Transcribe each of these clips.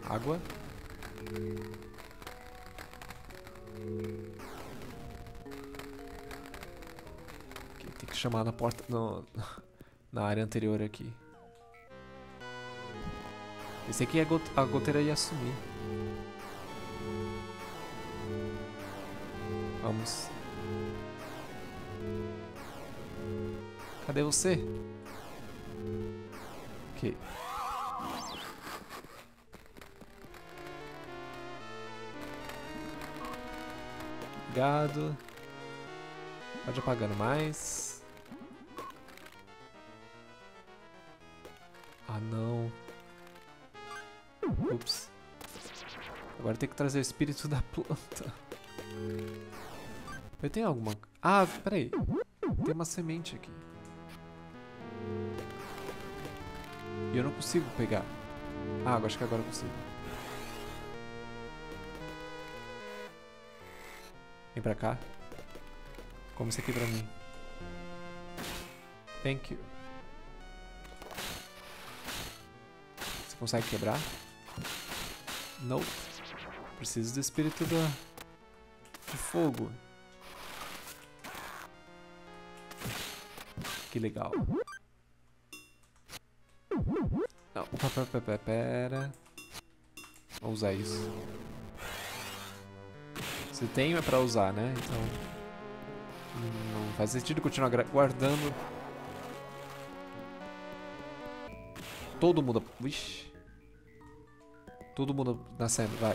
Água. Okay, tem que chamar na porta... na área anterior aqui. Esse aqui a goteira ia sumir. Vamos. Cadê você? Ok. Obrigado. Pode apagando mais. Ah, não. Ups. Agora tem que trazer o espírito da planta. Eu tenho alguma... Ah, peraí. Tem uma semente aqui. E eu não consigo pegar. Ah, acho que agora eu consigo. Vem pra cá. Come isso aqui pra mim. Thank you. Você consegue quebrar? Não. Preciso do espírito de fogo. Que legal. Não, pera. Vou usar isso. Se tem é pra usar, né? Então não faz sentido continuar guardando. Todo mundo... Vixe. Todo mundo nascendo, vai.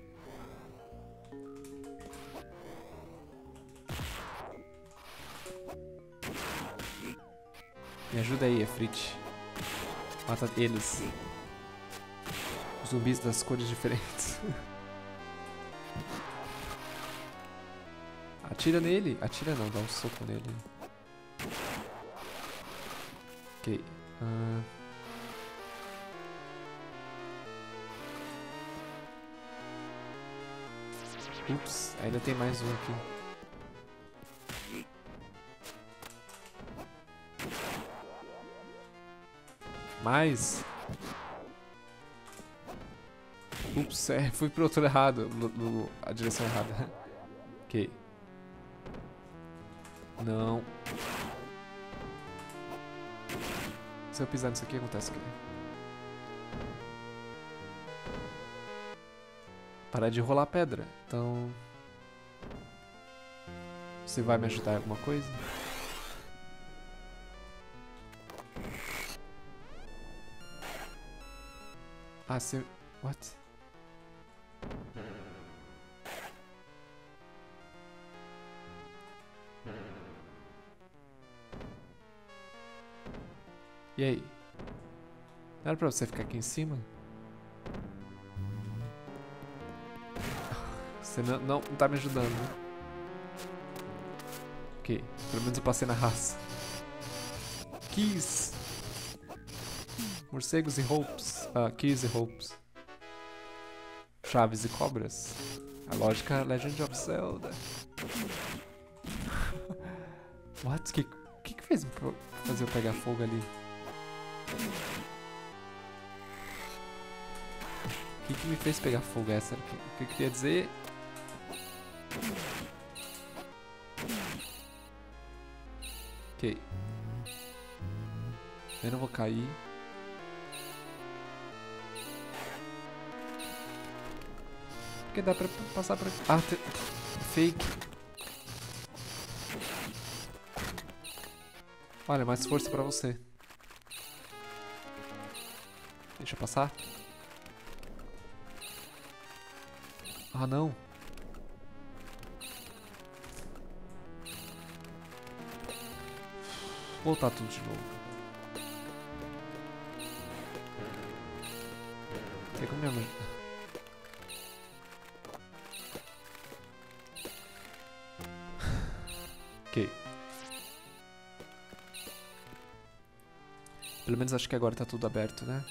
Me ajuda aí, Efrit. Mata eles. Os zumbis das cores diferentes. Atira nele. Atira não, dá um soco nele. Ok. Ups, ainda tem mais um aqui. Mais? Ups, fui pro outro errado, a direção errada. Ok. Não. Se eu pisar nisso aqui, acontece o quê? Parar de rolar pedra. Então... Você vai me ajudar em alguma coisa? Ah, você... What? E aí? Não era pra você ficar aqui em cima? Você não tá me ajudando. Ok, pelo menos eu passei na raça. Keys! Morcegos e roupas. Keys e roupas. Chaves e cobras. A lógica Legend of Zelda. What? O que fez fazer eu pegar fogo ali? O que me fez pegar fogo? Essa era o que eu queria dizer. Ok. Eu não vou cair. Porque dá pra passar pra... Ah, fake. Olha, mais força pra você. Deixa eu passar. Ah, não. Voltar tudo de novo. Tem como me ajudar? Ok. Pelo menos acho que agora tá tudo aberto, né?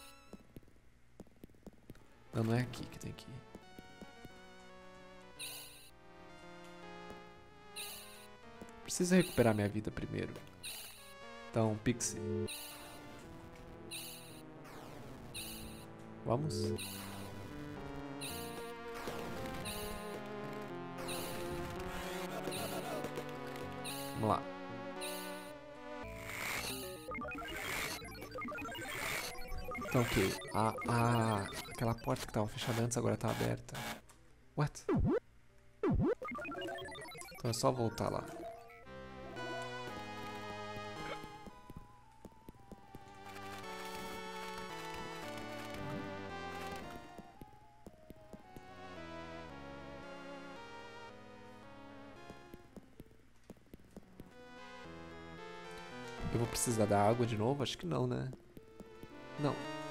Não, não é aqui que tem que ir. Preciso recuperar minha vida primeiro. Então, Pixie. Vamos? Vamos lá. Então o que? Aquela porta que tava fechada antes agora tá aberta. What? Então é só voltar lá. Eu vou precisar da água de novo? Acho que não, né? Não.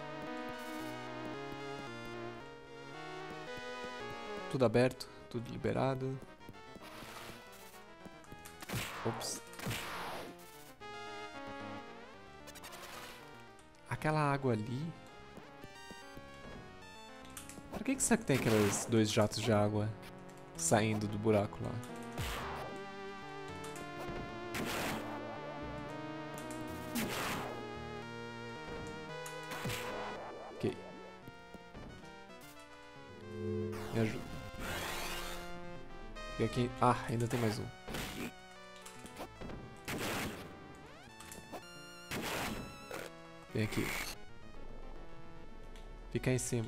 Tudo aberto, tudo liberado. Ops. Aquela água ali... Por que será que tem aqueles 2 jatos de água saindo do buraco lá? Ok. Me ajuda. E aqui... Ah, ainda tem mais um. Vem aqui. Fica em cima.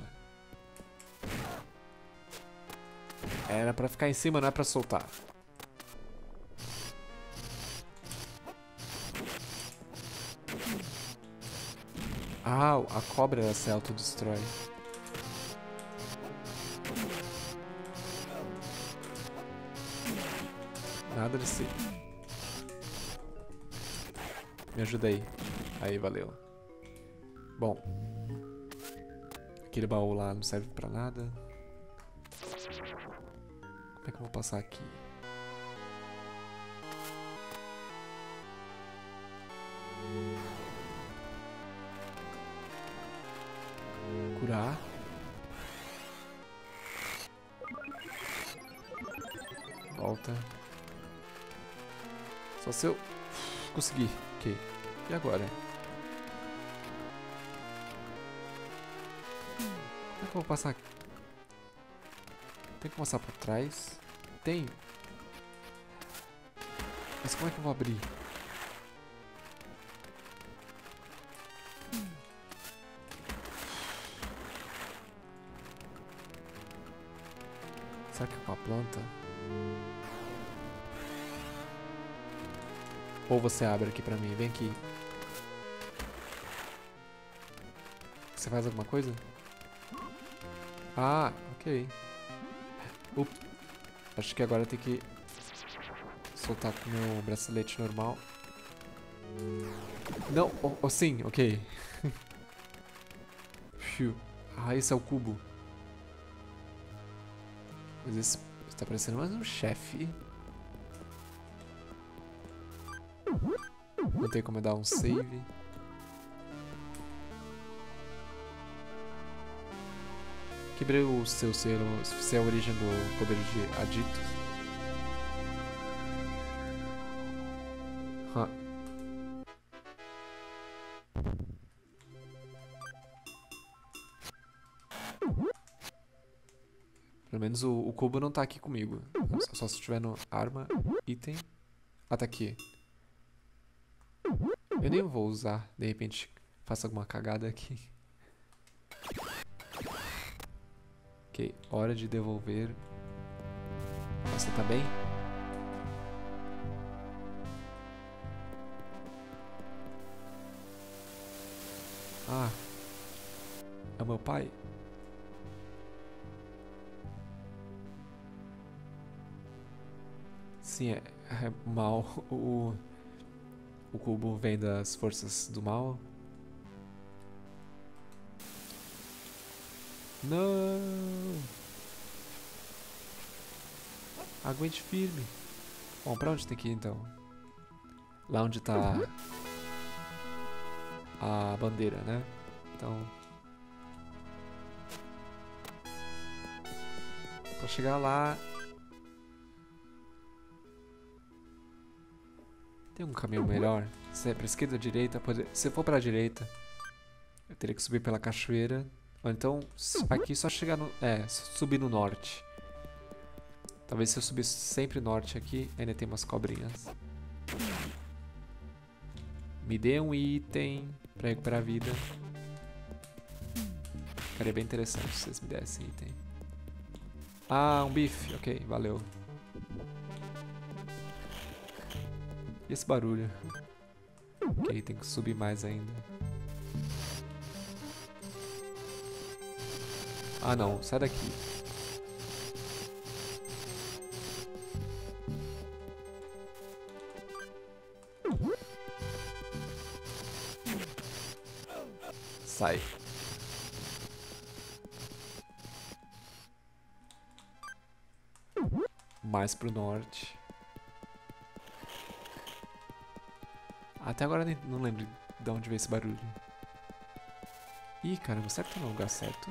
Era pra ficar em cima, não é pra soltar. Ah, a cobra ela se autodestrói. Nada de si. Me ajuda aí. Aí, valeu. Bom. Aquele baú lá não serve pra nada. Como é que eu vou passar aqui? Curar. Volta. Só se eu conseguir. Ok. E agora? Como é que eu vou passar aqui? Tem que passar por trás? Tem. Mas como é que eu vou abrir? Será que é com a planta? Ou você abre aqui pra mim? Vem aqui. Você faz alguma coisa? Ah, ok. Acho que agora tem que soltar com o meu bracelete normal. Não, sim, ok. Ah, esse é o cubo. Mas esse tá parecendo mais um chefe. Não tem como eu dar um save. Quebrei o seu selo, se é a origem do poder de Adito. Pelo menos o cubo não tá aqui comigo. Só se estiver no arma, item. Ah, tá aqui. Eu nem vou usar, de repente faço alguma cagada aqui. Ok, hora de devolver. Você tá bem? Ah, é o meu pai? Sim, é mal. O cubo vem das forças do mal. Não! Aguente firme. Bom, pra onde tem que ir então? Lá onde tá a bandeira, né? Então... pra chegar lá... Tem um caminho melhor? Se é pra esquerda ou direita, se for pra direita, eu teria que subir pela cachoeira. Ou então, aqui só chegar no... subir no norte. Talvez se eu subisse sempre norte aqui, ainda tem umas cobrinhas. Me dê um item pra recuperar a vida. Ficaria bem interessante se vocês me dessem item. Ah, um bife. Ok, valeu. E esse barulho? Ok, tem que subir mais ainda. Ah não, sai daqui. Sai. Mais pro norte. Até agora não lembro de onde veio esse barulho. Ih, caramba, será que tá no lugar certo?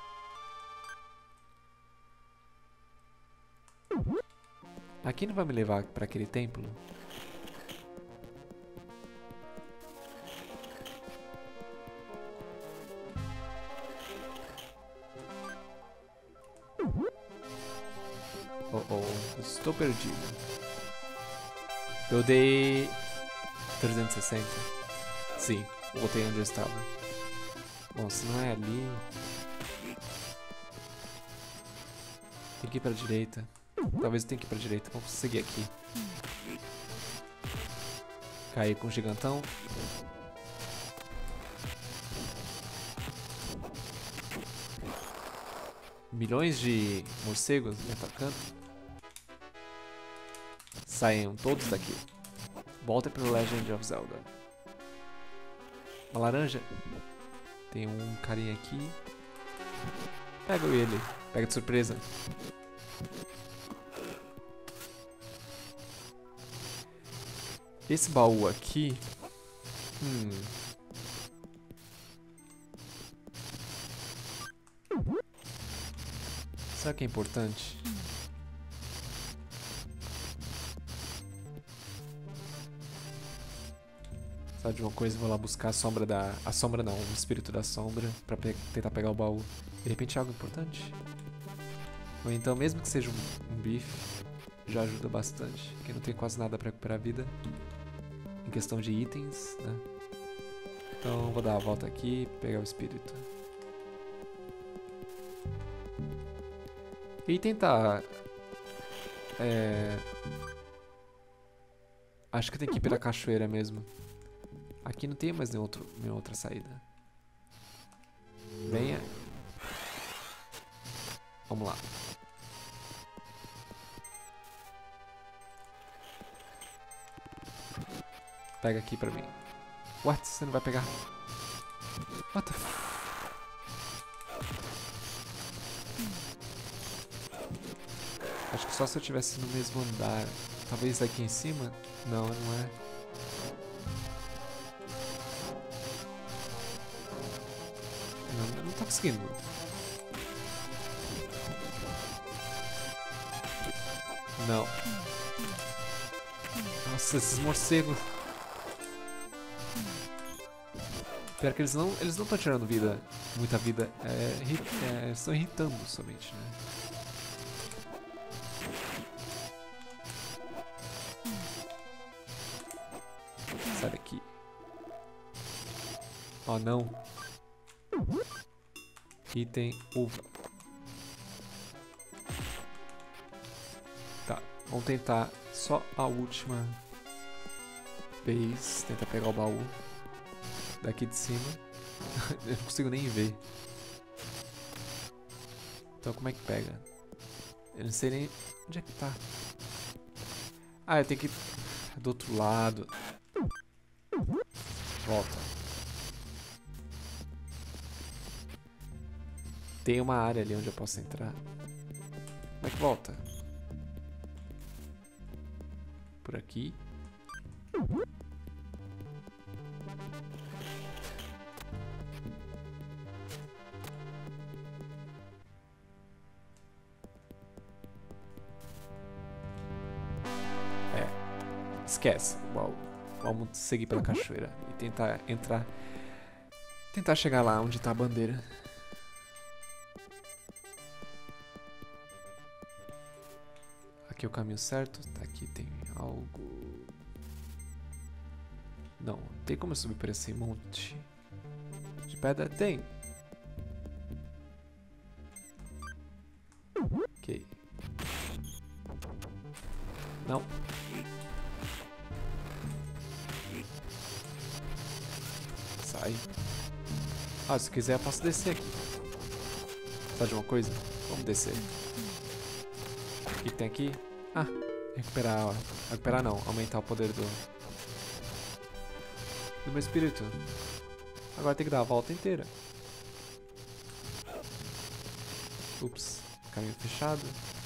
Aqui não vai me levar pra aquele templo? Oh, oh, estou perdido. Eu dei 360. Sim, voltei onde eu estava. Bom, se não é ali... Tem que ir pra direita. Talvez eu tenha que ir pra direita. Vamos seguir aqui. Cair com o gigantão. Milhões de morcegos me atacando. Saiam todos daqui. Volta pro Legend of Zelda. Uma laranja. Tem um carinha aqui. Pega ele. Pega de surpresa. Esse baú aqui... Será que é importante? Sabe de uma coisa? Vou lá buscar a sombra da... A sombra não, o espírito da sombra pra tentar pegar o baú. De repente é algo importante? Ou então, mesmo que seja um bife, já ajuda bastante. Porque não tem quase nada pra recuperar a vida. Em questão de itens, né? Então vou dar a volta aqui e pegar o espírito. E tentar... Acho que tem que ir pela cachoeira mesmo. Aqui não tem mais nenhuma outra saída. Venha. Vamos lá. Pega aqui pra mim. What? Você não vai pegar? What the f... Acho que só se eu estivesse no mesmo andar. Talvez aqui em cima? Não, não é. Não, não tá conseguindo. Não. Nossa, esses morcegos. Pior que eles não estão tirando vida, muita vida. Estão irritando somente, né? Sai daqui. Oh, não. Item uva. Tá, vamos tentar só a última vez. Tentar pegar o baú daqui de cima. Eu não consigo nem ver. Então como é que pega? Eu não sei nem onde é que tá. Ah, eu tenho que ir do outro lado. Volta. Tem uma área ali onde eu posso entrar. Como é que volta? Por aqui. Esquece. Uau. Vamos seguir pela cachoeira e tentar entrar. Tentar chegar lá onde tá a bandeira. Aqui é o caminho certo. Tá, aqui tem algo. Não, tem como eu subir por esse monte de pedra? Tem. Ok. Não. Sai. Ah, se quiser eu posso descer aqui. Sabe de uma coisa? Vamos descer. O que tem aqui? Ah, recuperar. Recuperar não, aumentar o poder do meu espírito. Agora tem que dar a volta inteira. Ups, caminho fechado.